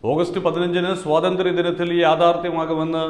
August 15-ന് സ്വാതന്ത്ര്യദിനത്തിൽ യാഥാർത്ഥ്യമാകുമെന്ന്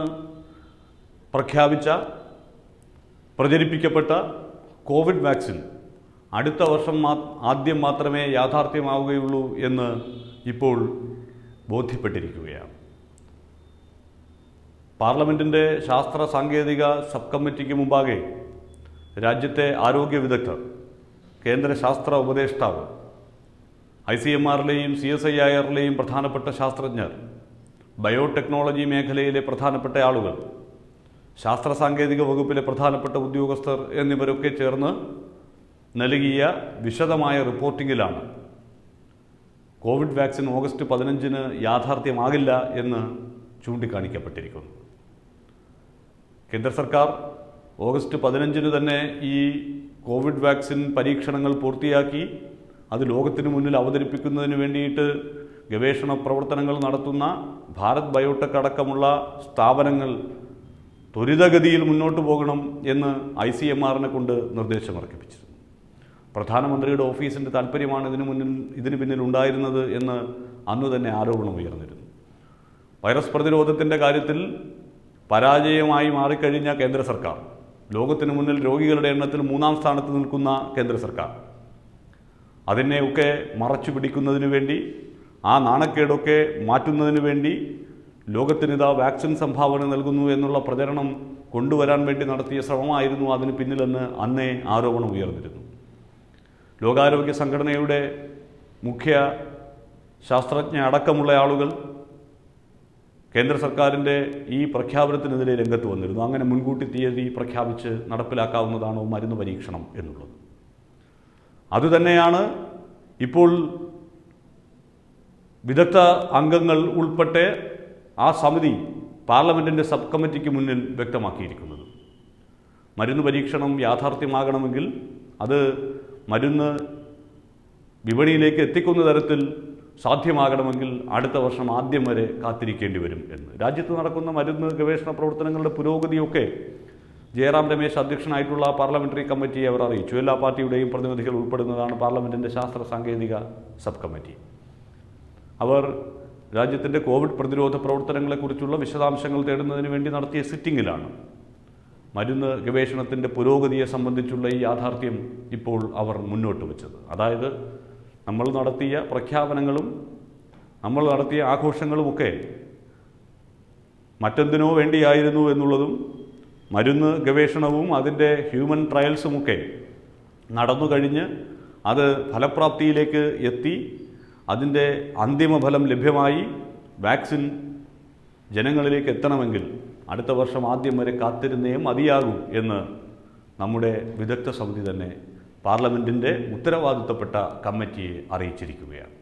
പ്രചരിപ്പിക്കപ്പെട്ട കോവിഡ് വാക്സിൻ അടുത്ത വർഷം ആദ്യം മാത്രമേ യാഥാർത്ഥ്യമാവുകയുള്ളൂ എന്ന് ഇപ്പോൾ ബോധ്യപ്പെട്ടിരിക്കുകയാണ്. പാർലമെൻറ്റിൻ്റെ ശാസ്ത്ര സാങ്കേതിക സബ് കമ്മിറ്റിക്ക് മുമ്പാകെ രാജ്യത്തെ ആരോഗ്യ വിദഗ്ധർ, കേന്ദ്ര ശാസ്ത്ര ഉപദേഷ്ടാവ്, ICMR-ലെയും CSIR-ലെയും പ്രധാനപ്പെട്ട ശാസ്ത്രജ്ഞർ, ബയോടെക്നോളജി മേഖലയിലെ പ്രധാനപ്പെട്ട ആളുകൾ, ശാസ്ത്ര സാങ്കേതിക വകുപ്പിലെ പ്രധാനപ്പെട്ട ഉദ്യോഗസ്ഥർ എന്നിവരൊക്കെ ചേർന്ന് നൽകിയ വിശദമായ റിപ്പോർട്ടിങ്ങിലാണ് കോവിഡ് വാക്സിൻ ഓഗസ്റ്റ് 15-ന് യാഥാർത്ഥ്യമാകില്ല എന്ന് ചൂണ്ടിക്കാണിക്കപ്പെട്ടിരിക്കുന്നു. കേന്ദ്ര സർക്കാർ ഓഗസ്റ്റ് 15-ന് തന്നെ ഈ കോവിഡ് വാക്സിൻ പരീക്ഷണങ്ങൾ പൂർത്തിയാക്കി അത് ലോകത്തിന് മുന്നിൽ അവതരിപ്പിക്കുന്നതിന് വേണ്ടിയിട്ട് ഗവേഷണ പ്രവർത്തനങ്ങൾ നടത്തുന്ന ഭാരത് ബയോടെക് അടക്കമുള്ള സ്ഥാപനങ്ങൾ ത്വരിതഗതിയിൽ മുന്നോട്ട് പോകണം എന്ന് ICMR-നെ കൊണ്ട് നിർദ്ദേശമർപ്പിച്ചിരുന്നു. പ്രധാനമന്ത്രിയുടെ ഓഫീസിൻ്റെ താൽപ്പര്യമാണ് ഇതിന് പിന്നിൽ ഉണ്ടായിരുന്നത് എന്ന് അന്നു തന്നെ ആരോപണം ഉയർന്നിരുന്നു. വൈറസ് പ്രതിരോധത്തിൻ്റെ കാര്യത്തിൽ പരാജയമായി മാറിക്കഴിഞ്ഞ കേന്ദ്ര സർക്കാർ, ലോകത്തിന് മുന്നിൽ രോഗികളുടെ എണ്ണത്തിൽ 3-ാം സ്ഥാനത്ത് നിൽക്കുന്ന കേന്ദ്ര സർക്കാർ, അതിനെയൊക്കെ മറച്ചു പിടിക്കുന്നതിന് വേണ്ടി, ആ നാണക്കേടൊക്കെ മാറ്റുന്നതിന് വേണ്ടി ലോകത്തിനിതാ വാക്സിൻ സംഭാവന നൽകുന്നു എന്നുള്ള പ്രചരണം കൊണ്ടുവരാൻ വേണ്ടി നടത്തിയ ശ്രമമായിരുന്നു അതിന് പിന്നിലെന്ന് അന്നേ ആരോപണം ഉയർന്നിരുന്നു. ലോകാരോഗ്യ സംഘടനയുടെ മുഖ്യ ശാസ്ത്രജ്ഞ അടക്കമുള്ള ആളുകൾ കേന്ദ്ര സർക്കാരിൻ്റെ ഈ പ്രഖ്യാപനത്തിനെതിരെ രംഗത്ത് വന്നിരുന്നു. അങ്ങനെ മുൻകൂട്ടി തീയതി പ്രഖ്യാപിച്ച് നടപ്പിലാക്കാവുന്നതാണോ മരുന്ന് പരീക്ഷണം എന്നുള്ളത്. അതുതന്നെയാണ് ഇപ്പോൾ വിദഗ്ധ അംഗങ്ങൾ ഉൾപ്പെട്ട ആ സമിതി പാർലമെൻറ്റിൻ്റെ സബ് കമ്മിറ്റിക്ക് മുന്നിൽ വ്യക്തമാക്കിയിരിക്കുന്നത്. മരുന്ന് പരീക്ഷണം യാഥാർത്ഥ്യമാകണമെങ്കിൽ അത് മരുന്ന് വിപണിയിലേക്ക് എത്തിക്കുന്ന തരത്തിൽ സാധ്യമാകണമെങ്കിൽ അടുത്ത വർഷം ആദ്യം വരെ കാത്തിരിക്കേണ്ടി വരും എന്ന്. രാജ്യത്ത് നടക്കുന്ന മരുന്ന് ഗവേഷണ പ്രവർത്തനങ്ങളുടെ പുരോഗതിയൊക്കെ ജയറാം രമേശ് അധ്യക്ഷനായിട്ടുള്ള പാർലമെൻ്ററി കമ്മിറ്റിയെ അവർ അറിയിച്ചു. എല്ലാ പാർട്ടിയുടെയും പ്രതിനിധികൾ ഉൾപ്പെടുന്നതാണ് പാർലമെൻറ്റിൻ്റെ ശാസ്ത്ര സാങ്കേതിക സബ് കമ്മിറ്റി. അവർ രാജ്യത്തിൻ്റെ കോവിഡ് പ്രതിരോധ പ്രവർത്തനങ്ങളെക്കുറിച്ചുള്ള വിശദാംശങ്ങൾ തേടുന്നതിന് വേണ്ടി നടത്തിയ സിറ്റിങ്ങിലാണ് മരുന്ന് ഗവേഷണത്തിൻ്റെ പുരോഗതിയെ സംബന്ധിച്ചുള്ള ഈ യാഥാർത്ഥ്യം ഇപ്പോൾ അവർ മുന്നോട്ട് വച്ചത്. അതായത് നമ്മൾ നടത്തിയ പ്രഖ്യാപനങ്ങളും നമ്മൾ നടത്തിയ ആഘോഷങ്ങളുമൊക്കെ മറ്റെന്തിനോ വേണ്ടിയായിരുന്നു എന്നുള്ളതും, മരുന്ന് ഗവേഷണവും അതിൻ്റെ ഹ്യൂമൻ ട്രയൽസുമൊക്കെ നടന്നു കഴിഞ്ഞ് അത് ഫലപ്രാപ്തിയിലേക്ക് എത്തി അതിൻ്റെ അന്തിമ ഫലം ലഭ്യമായി വാക്സിൻ ജനങ്ങളിലേക്ക് എത്തണമെങ്കിൽ അടുത്ത വർഷം ആദ്യം വരെ കാത്തിരുന്നേ മതിയാകൂ എന്ന് നമ്മുടെ വിദഗ്ധ സമിതി തന്നെ പാർലമെൻറ്റിൻ്റെ ഉത്തരവാദിത്തപ്പെട്ട കമ്മിറ്റിയെ അറിയിച്ചിരിക്കുകയാണ്.